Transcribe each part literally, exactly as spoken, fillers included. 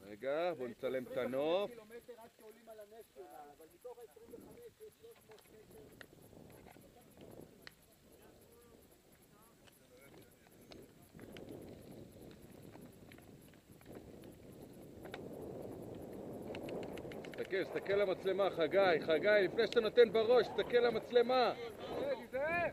רגע, בואו נצלם את הנוף. קילומטר עד שעולים על הנס שלה, אבל מתוך ה-עשרים וחמש יש שלוש מאות מטר. תסתכל, תסתכל למצלמה, חגי, חגי, לפני שאתה נותן בראש, תסתכל למצלמה. תיזהר!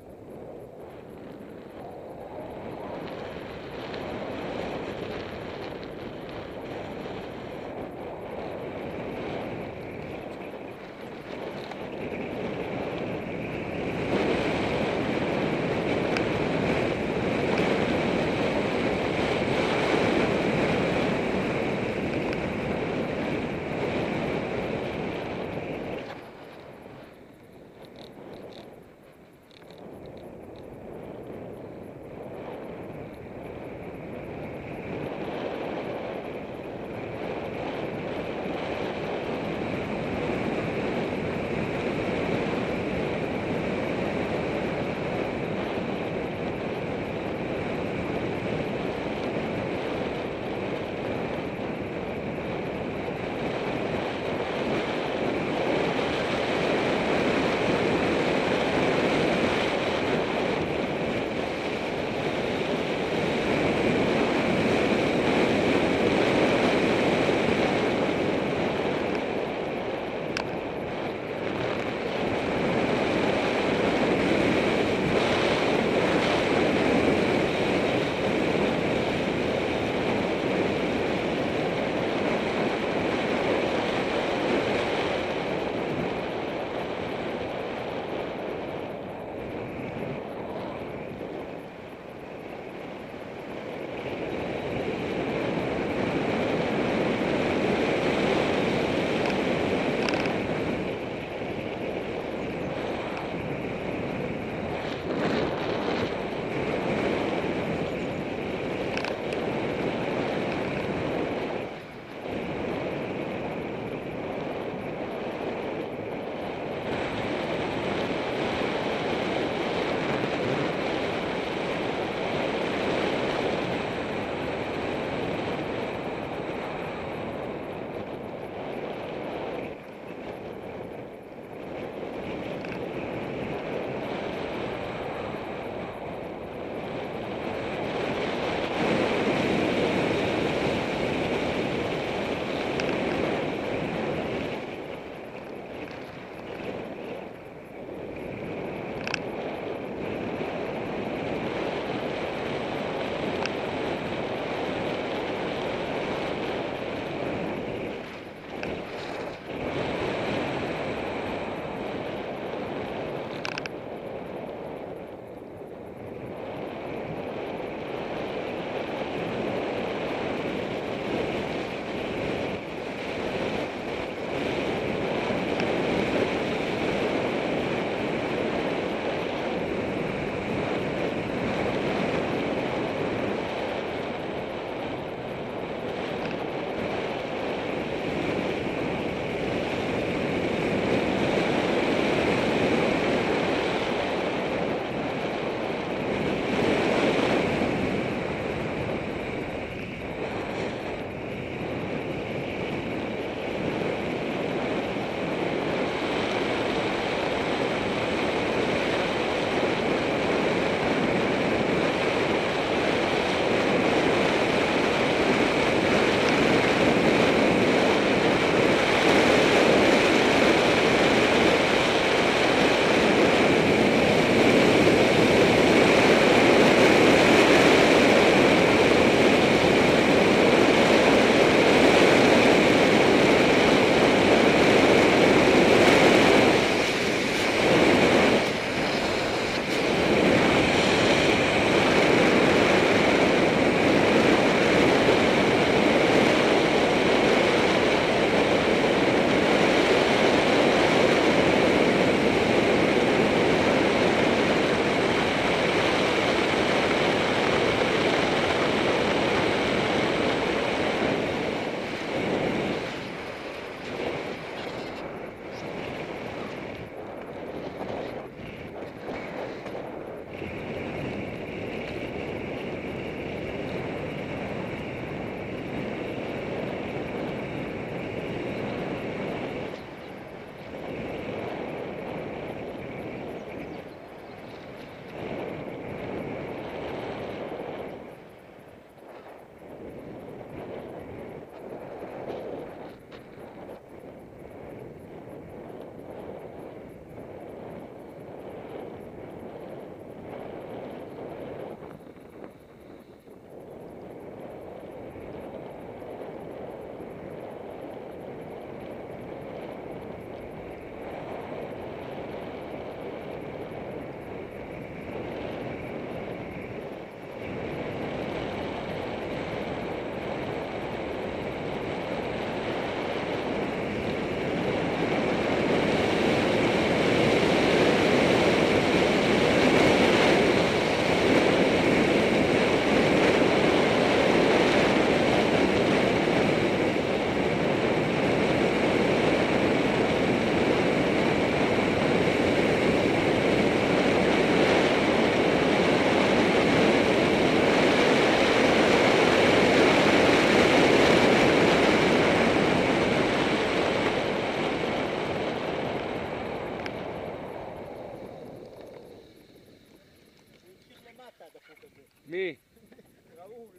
מי? ראול.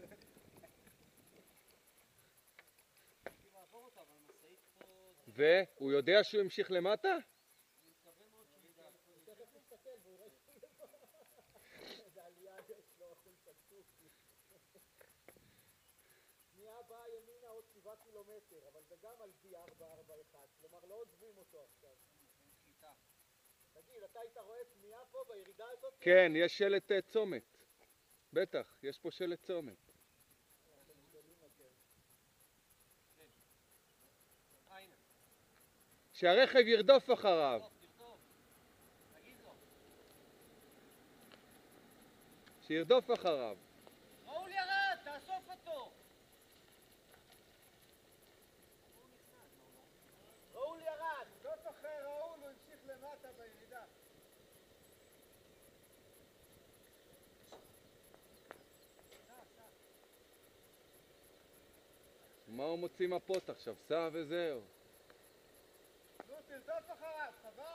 והוא יודע שהוא המשיך למטה? תכף נסתכל והוא יראה שהוא לבד. איזה עלייה יש לו, אחוז תקצוף. שנייה באה ימינה עוד שבעה קילומטר, אבל זה גם על בי ארבע ארבע אחד, כלומר לא עוזבים אותו עכשיו. תגיד, אתה היית רואה פנייה פה בירידה הזאת? כן, יש שלט uh, צומת. בטח, יש פה שלט צומת. שהרכב ירדוף אחריו. שירדוף אחריו. ראול ירד, תאסוף אותו! ראול ירד! זאת אחרי ראול, הוא המשיך למטה בירידה. מה הוא מוציא מפות עכשיו? סע וזהו. נו, תרדוף אחריו, חבל!